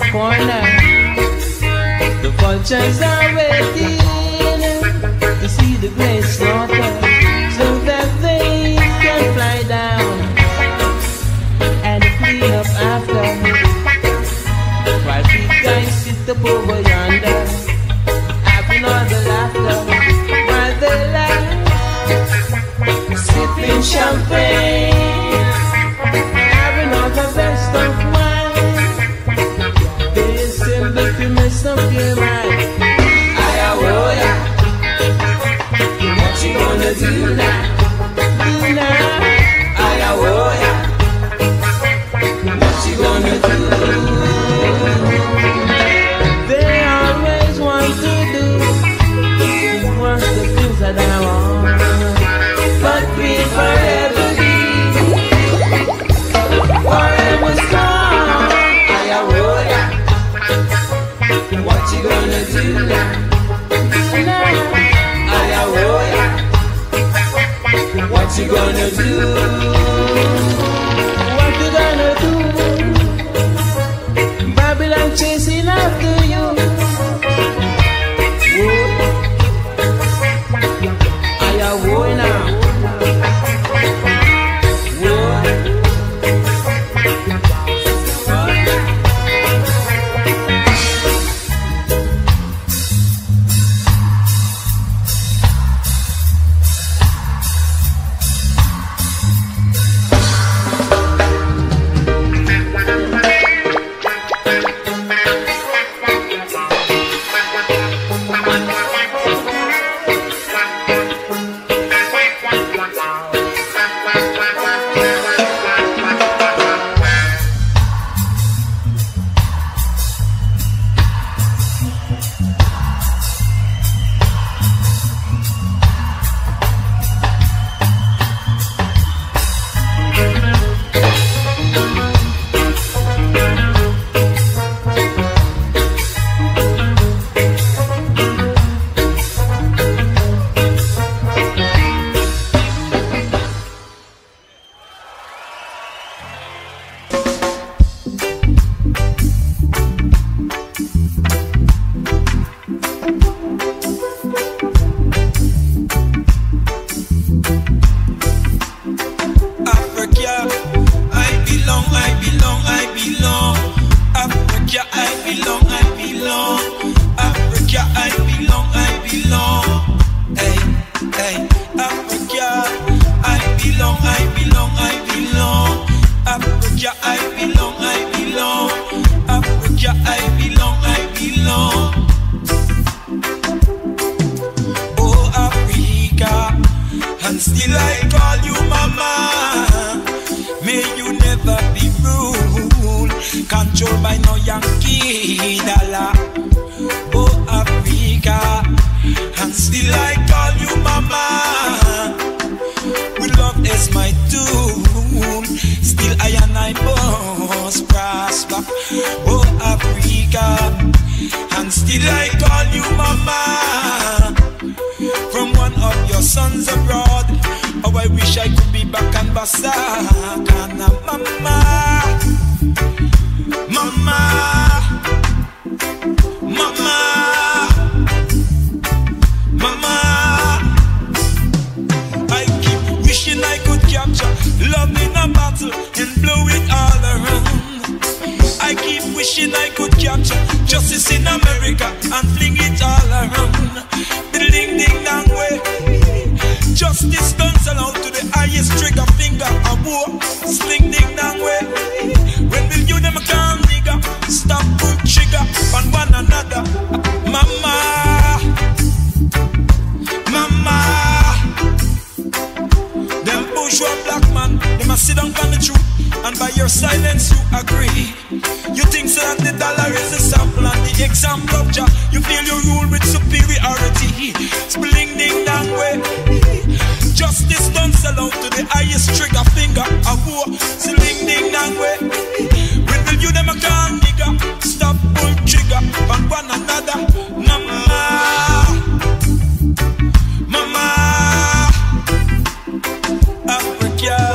corner. The vultures are waiting to see the great slaughter, so that they can fly down and clean up after. While big guys sit up over yonder, having all the laughter, while they laugh, sipping champagne, having all the best of wine. They simply to mess up your mind. Ayawoya, what you gonna do now? Do now. Ayawoya, what you gonna do? They always want to do what's the things that I want, but we forever be forever strong. Ayawoya, what you gonna do now? Do now. Ayawoya, what you gonna do? What you gonna do? Babylon chasing after you. Whoa. Ayawoya now.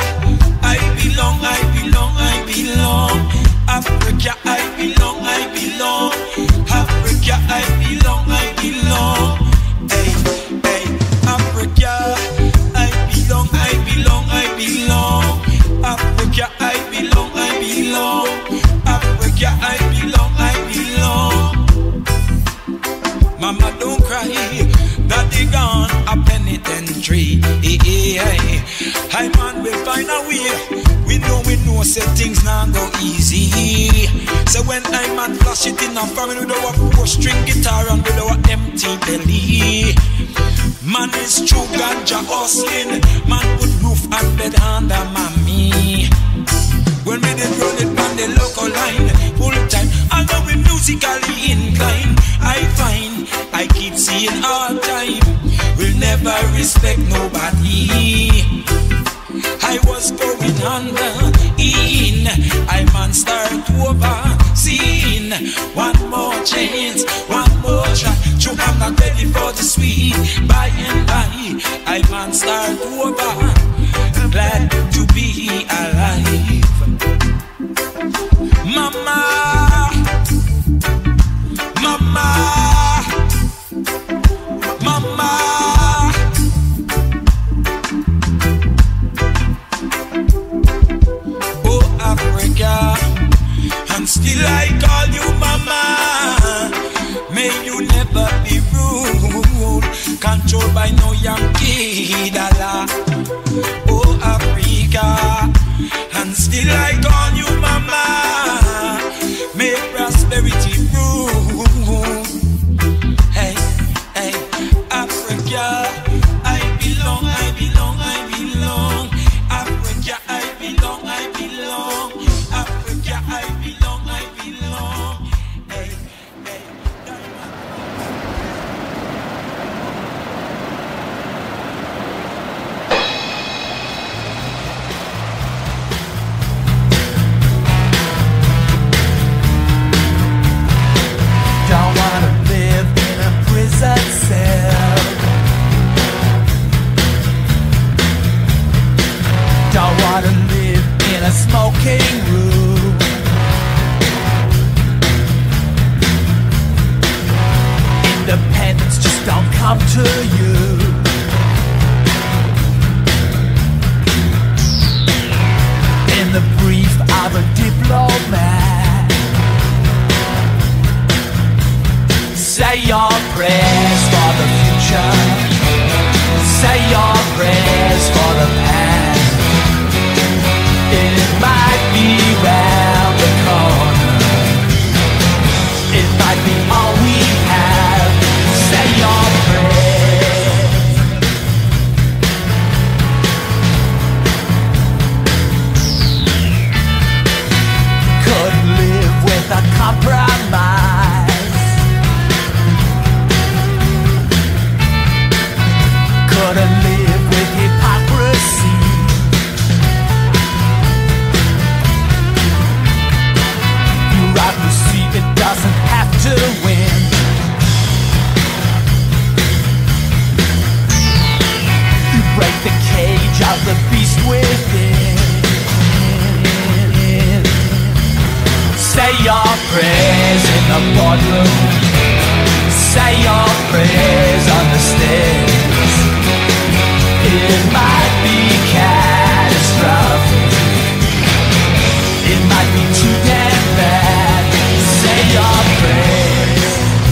Africa, I belong, find a way. We know, say things now go easy. So when I'm at flash it in a family with our 4-string guitar and with our empty belly. Man is true ganja hustling. Man put roof and bed under mommy. When we did run it on the local line, full time, although we musically inclined, I find I keep seeing all time, we'll never respect nobody. I was going under in, I man start over seeing. One more chance, one more try. True, I'm not ready for the sweet. By and by, I man start over. Glad to be alive. Mama, mama, mama. Oh, Africa, and still I call you mama. May you never be ruled, controlled by no Yankee dollar. Oh, Africa, and still I call you mama. May prosperity rule. Hey, hey, Africa, I belong, I belong, I belong. Africa, I belong, I belong. Africa, I belong, I belong. Hey, hey, don't wanna live in a prison cell. Don't wanna live in a smoking room. Independence just don't come to you. In the brief of a diplomat, say your prayers for the future. Say your prayers for the past. It might be round the corner. It might be all we have. Say your prayers. Couldn't live with a compromise. Couldn't live with hypocrisy. You obviously it doesn't have to win. You break the cage of the beast within. Say your prayers in the boardroom. Say your prayers on the stairs. It might be catastrophic. It might be too damn bad. Say your prayers.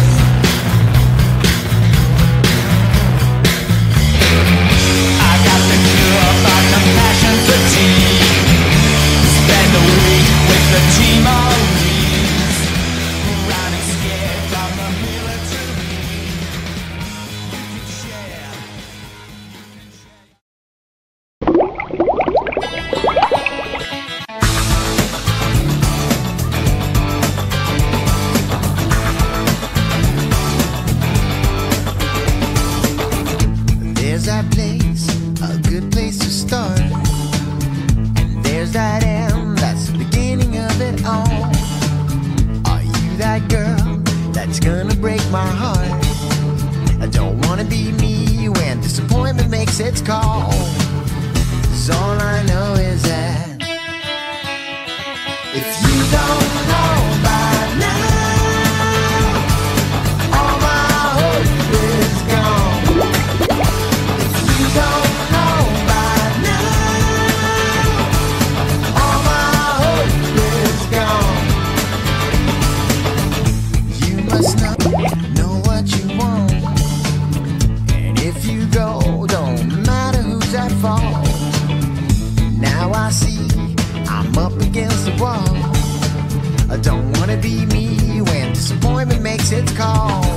I got the cure for compassion fatigue. Spend a week with the team of Marines, running scared from the military. You can share. There's that place, a good place to start. And there's that end, that's the beginning of it all. Are you that girl that's gonna break my heart? I don't wanna be me when disappointment makes its call. 'Cause all I know is that if you don't know by now, all my hope is gone. You don't know by now, all my hope is gone. You must know what you want. And if you go, don't matter who's at be me when disappointment makes its call.